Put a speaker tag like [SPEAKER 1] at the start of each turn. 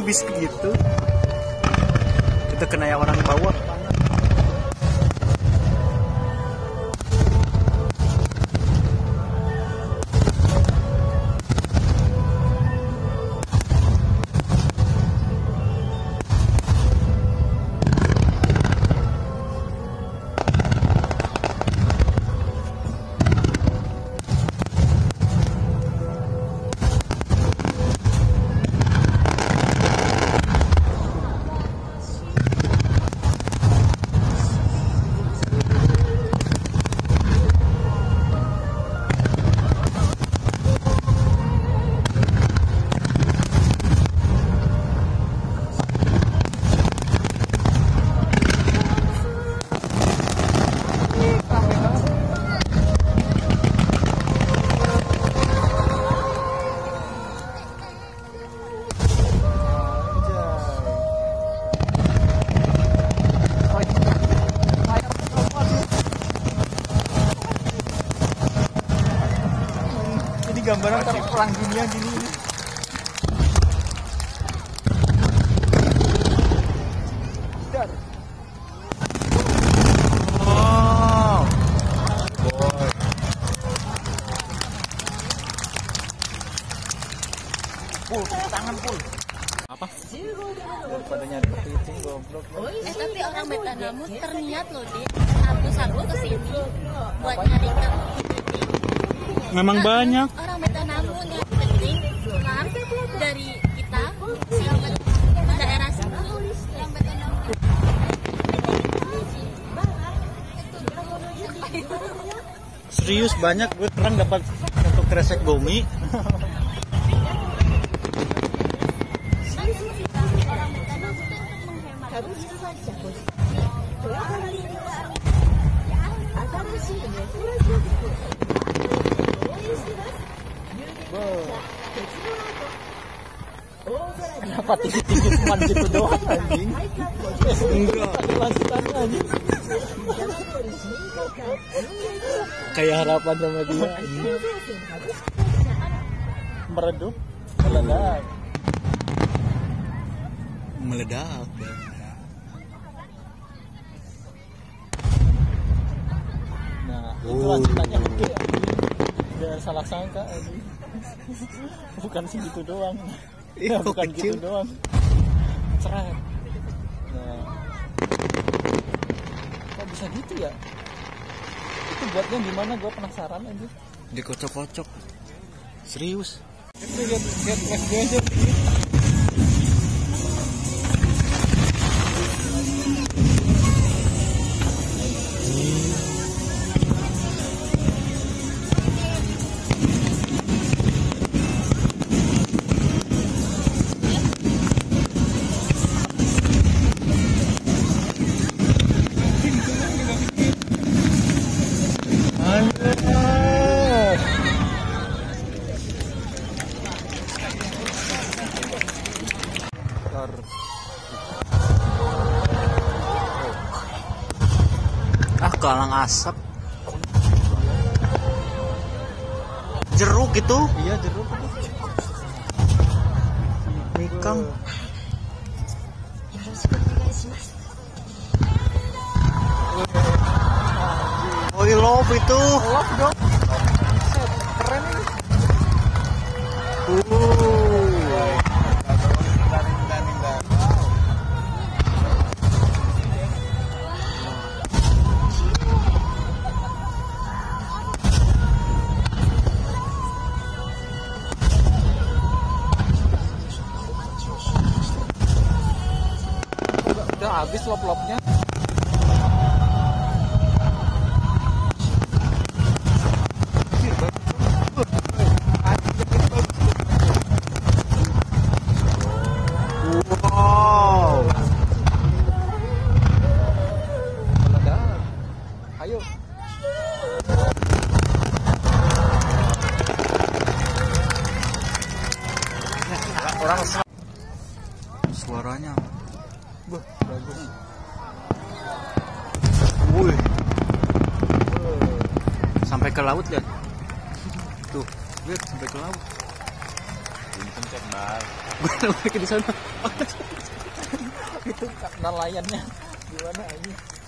[SPEAKER 1] tipis gitu. Itu kena ya orang bawah. Gambaran perang dunia gini. Dar. Oh. Boy. Pul, tangan pul. Apa? Daripada nyari kepiting goblok.
[SPEAKER 2] Tapi orang Betanamu terniat loh dia satu-satu kesini buat nyari kepiting.
[SPEAKER 1] Memang banyak.
[SPEAKER 2] Orang Betanamu nyari kepiting pulang dari kita sini daerah sini yang Betanamu.
[SPEAKER 1] Serius banyak, gue pernah dapat satu kresek gomi. Kenapa tinggi-tinggi cuma gitu doang anjing? Enggak. Lanjutannya anjing. Kayak harapan sama dia anjing. Meredup, meledak. Meledak. Nah, itu lanjutannya gede. Udah salah sangka anjing. Bukan segitu doang. Iya, bukan kecil gitu doang. Cerah. Nah. Kok bisa gitu ya? Itu buatnya gimana? Gue penasaran aja. Dikocok-kocok. Serius. Lihat FB aja. Galang asap, jeruk itu. Iya, jeruk nikang. Oh, love itu. Love dong. Keren ini. Udah habis lop-lopnya. Wow. Meledak. Ayo. Orang suaranya. Bah, bagus. Wih. Sampai ke laut lihat. Tuh, lihat sampai ke laut. pencet bal.
[SPEAKER 3] Mana lagi di sana?
[SPEAKER 1] Itu nelayannya gimana aja.